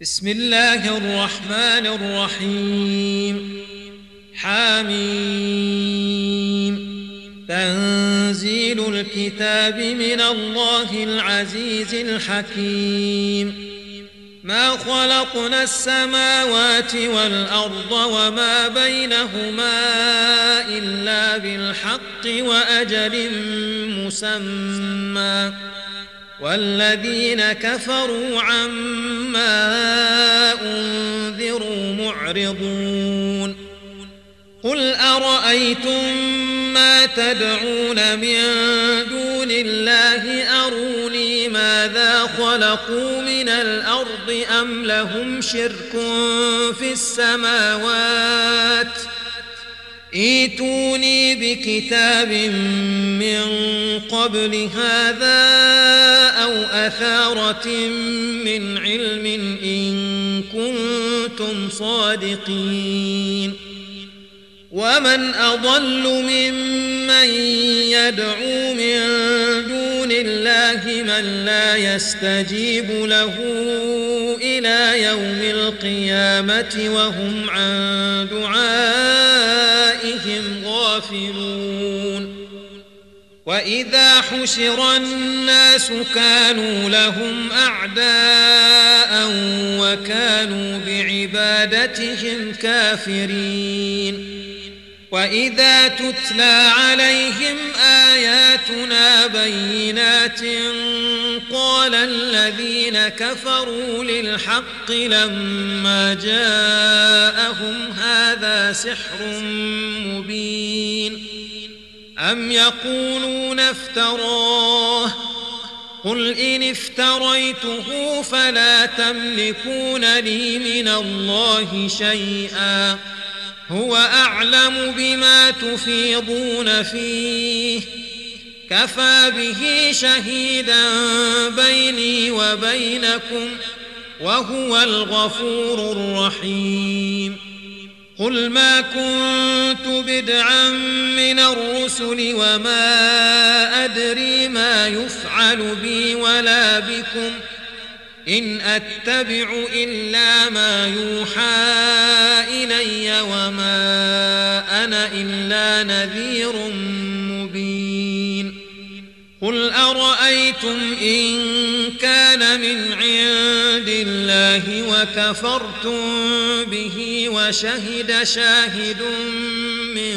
بسم الله الرحمن الرحيم. حميم. تنزيل الكتاب من الله العزيز الحكيم. ما خلقنا السماوات والأرض وما بينهما إلا بالحق وأجل مسمى، والذين كفروا عما أنذروا معرضون. قل أرأيتم ما تدعون من دون الله أروني ماذا خلقوا من الأرض أم لهم شرك في السماوات؟ ائتوني بكتاب من قبل هذا أو أثارة من علم إن كنتم صادقين. ومن أضل ممن يدعو من دون الله من لا يستجيب له إلى يوم القيامة وهم عن دعائهم غافلون. وإذا حشر الناس كانوا لهم أعداء وكانوا بعبادتهم كافرين. وإذا تتلى عليهم آياتنا بينات قال الذين كفروا للحق لما جاءهم هذا سحر مبين. أم يقولون افتراه؟ قل إن افتريته فلا تملكون لي من الله شيئا، هو أعلم بما تفيضون فيه، كفى به شهيدا بيني وبينكم وهو الغفور الرحيم. قل ما كنت بدعا من الرسل وما أدري ما يفعل بي ولا بكم، إن أتبع إلا ما يوحى إلي وما أنا إلا نذير مبين. قل أرأيتم إن كان من عند الله وكفرتم به وشهد شاهد من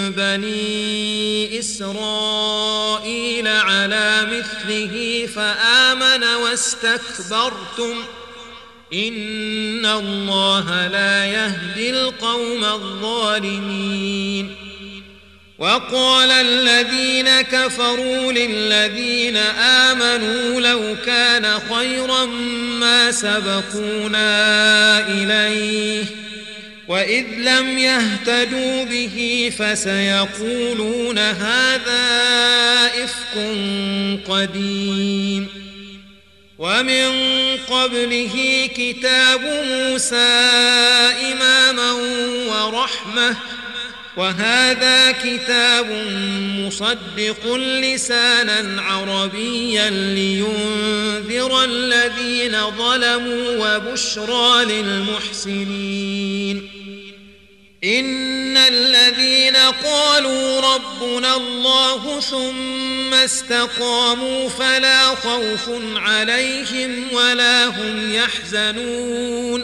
بني إسرائيل على مثله فآمن واستكبرتم إن الله لا يهدي القوم الظالمين. وقال الذين كفروا للذين آمنوا لو كان خيرا ما سبقونا إليه، وإذ لم يهتدوا به فسيقولون هذا إفك قديم. ومن قبله كتاب موسى إماما ورحمة، وهذا كتاب مصدق لسانا عربيا لينذر الذين ظلموا وبشرى للمحسنين. إن الذين قالوا ربنا الله ثم استقاموا فلا خوف عليهم ولا هم يحزنون،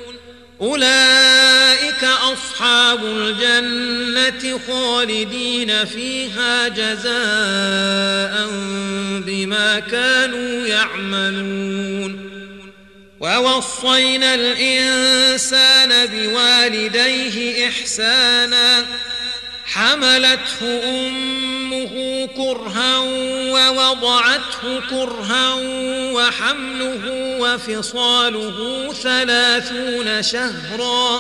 أولئك أصحاب الجنة خالدين فيها جزاء بما كانوا يعملون. ووصينا الإنسان بوالديه إحسانا، حملته أمه كرها ووضعته كرها وحمله وفصاله 30 شهرا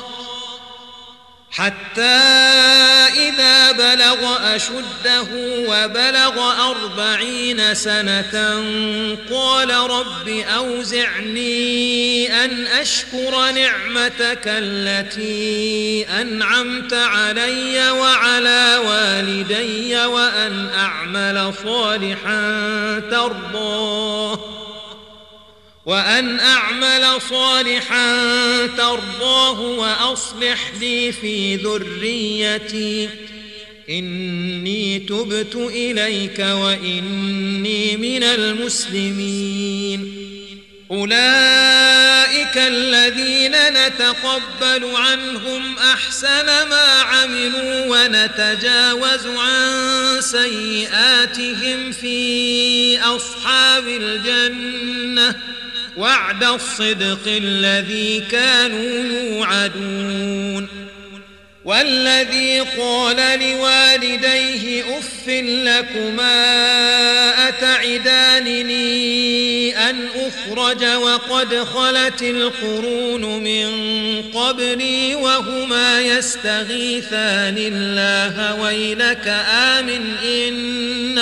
حتى إذا بلغ أشده وبلغ 40 سنة قال رب أوزعني أن أشكر نعمتك التي أنعمت علي وعلى والدي وأن أعمل صالحا ترضاه وأن أعمل صالحا ترضاه وأصلح لي في ذريتي إني تبت إليك وإني من المسلمين. أولئك الذين نتقبل عنهم أحسن ما عملوا ونتجاوز عن سيئاتهم في أصحاب الجنة وعد الصدق الذي كانوا يوعدون. والذي قال لوالديه أف لكما أتعدانني أن أخرج وقد خلت القرون من قبلي وهما يستغيثان الله ويلك آمن إن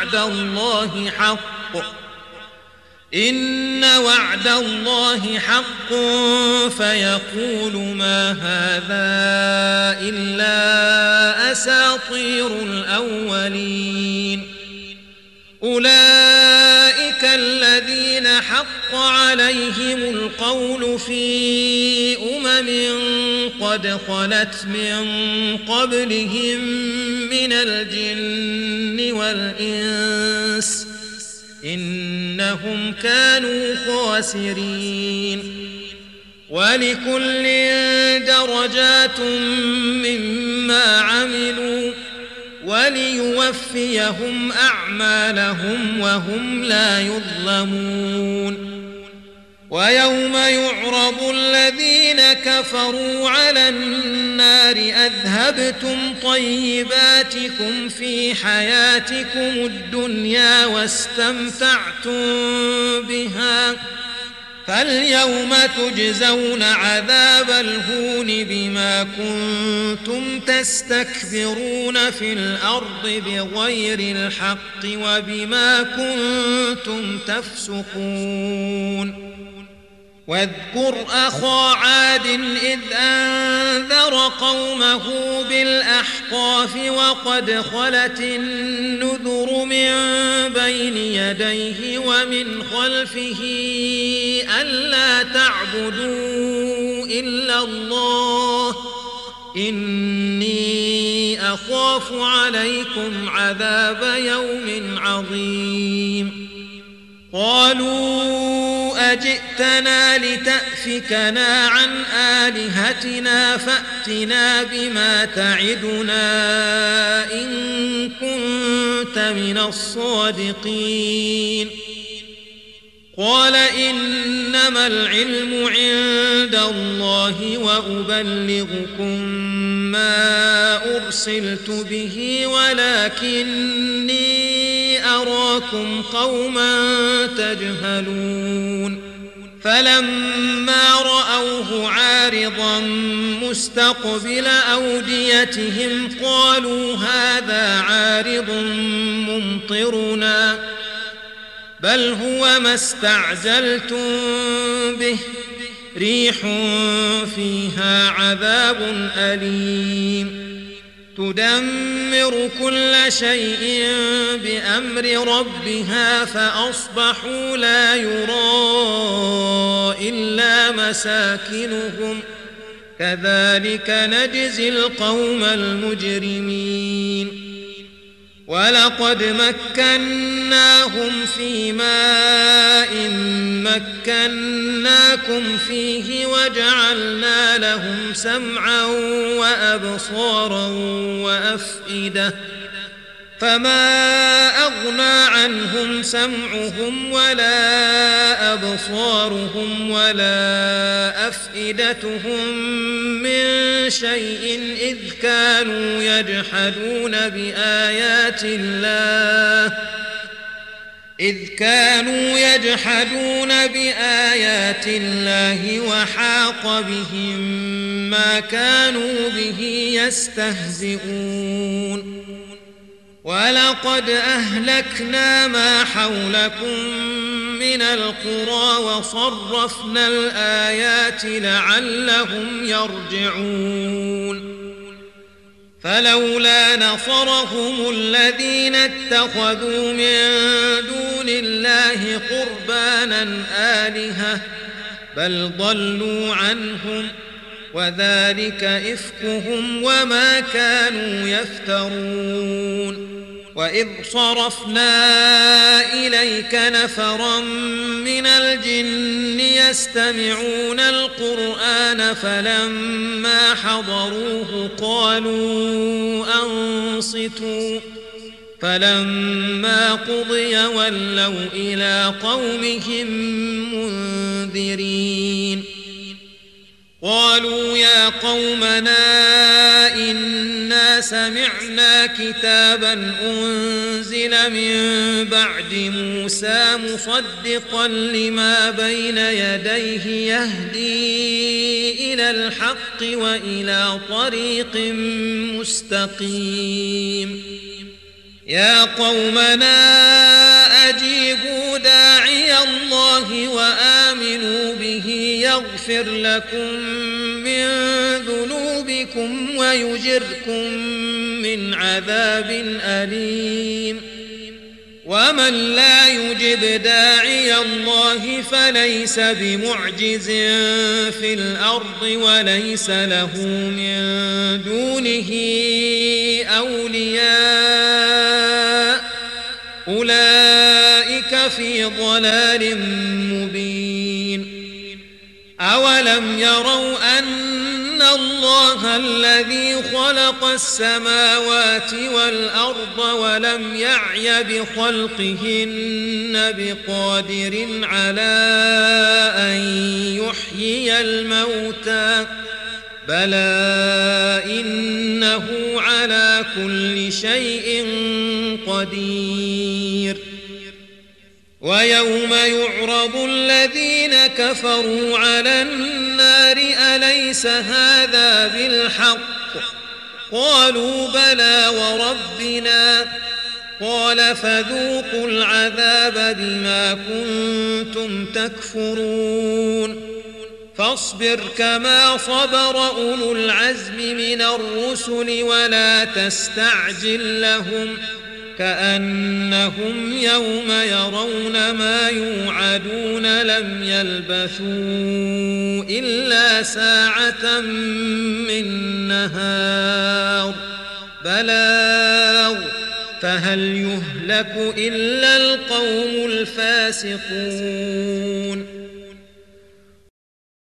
وعد الله حق فيقول ما هذا إلا أساطير الأولين. أولئك الذين حق عليهم القول في قد خلت من قبلهم من الجن والإنس إنهم كانوا خاسرين. ولكل درجات مما عملوا وليوفيهم أعمالهم وهم لا يظلمون. ويوم يعرض الذين كفروا على النار أذهبتم طيباتكم في حياتكم الدنيا واستمتعتم بها فاليوم تجزون عذاب الهون بما كنتم تستكبرون في الأرض بغير الحق وبما كنتم تفسقون. واذكر أخا عاد إذ أنذر قومه بالأحقاف وقد خلت النذر من بين يديه ومن خلفه ألا تعبدوا إلا الله إني أخاف عليكم عذاب يوم عظيم. قالوا أجئتنا لتأفكنا عن آلهتنا فأتنا بما تعدنا إن كنت من الصادقين. قال إنما العلم عند الله وأبلغكم ما أرسلت به ولكني أراكم قوما تجهلون. فلما رأوه عارضا مستقبل أوديتهم قالوا هذا عارض ممطرنا بل هو ما استعجلتم به ريح فيها عذاب أليم تدمر كل شيء بأمر ربها فأصبحوا لا يرى إلا مساكنهم كذلك نجزي القوم المجرمين. ولقد مكناهم في ماء مكناكم فيه وجعلنا لهم سمعا وأبصارا وأفئدة فما أغنى عنهم سمعهم ولا أبصارهم ولا أفئدتهم من شيء إذ كانوا يجحدون بآيات الله وحاق بهم ما كانوا به يستهزئون. ولقد أهلكنا ما حولكم من القرى وصرفنا الآيات لعلهم يرجعون. فلولا نصرهم الذين اتخذوا من دون دون الله قربانا آلهة بل ضلوا عنهم وذلك إفكهم وما كانوا يفترون وإذ صرفنا إليك نفرا من الجن يستمعون القرآن فلما حضروه قالوا أنصتوا فلما قضي ولوا إلى قومهم منذرين قالوا يا قومنا إنا سمعنا كتابا أنزل من بعد موسى مصدقا لما بين يديه يهدي إلى الحق وإلى طريق مستقيم يا قومنا أجيبوا داعي الله وآمنوا به يغفر لكم من ذنوبكم ويجركم من عذاب أليم ومن لا يجب داعي الله فليس بمعجز في الأرض وليس له من دونه أولياء أولئك في ضلال مبين أولم يروا أن الله الذي خلق السماوات والأرض ولم يعي بخلقهن بقادر على أن يحيي الموتى بلى إنه على كل شيء قدير ويوم يعرض الذين كفروا على النار أليس هذا بالحق قالوا بلى وربنا قال فذوقوا العذاب بما كنتم تكفرون فاصبر كما صبر أولو العزم من الرسل ولا تستعجل لهم كأنهم يوم يرون ما يوعدون لم يلبثوا إلا ساعة من نهار بلاغ فهل يهلك إلا القوم الفاسقون